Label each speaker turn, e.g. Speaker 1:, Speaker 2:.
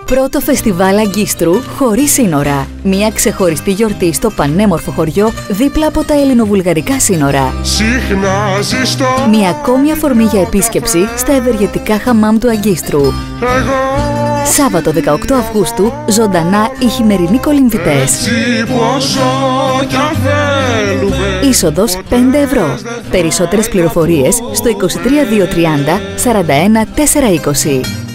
Speaker 1: Πρώτο φεστιβάλ αγκίστρου χωρίς σύνορα. Μια ξεχωριστή γιορτή στο πανέμορφο χωριό δίπλα από τα ελληνοβουλγαρικά σύνορα. Μια ακόμη αφορμή για επίσκεψη στα ευεργετικά χαμάμ του Αγκίστρου. Σάββατο 18 Αυγούστου, ζωντανά οι χειμερινοί κολυμβητές. Είσοδος 5 ευρώ. Περισσότερες πληροφορίες στο 23 230 41 420.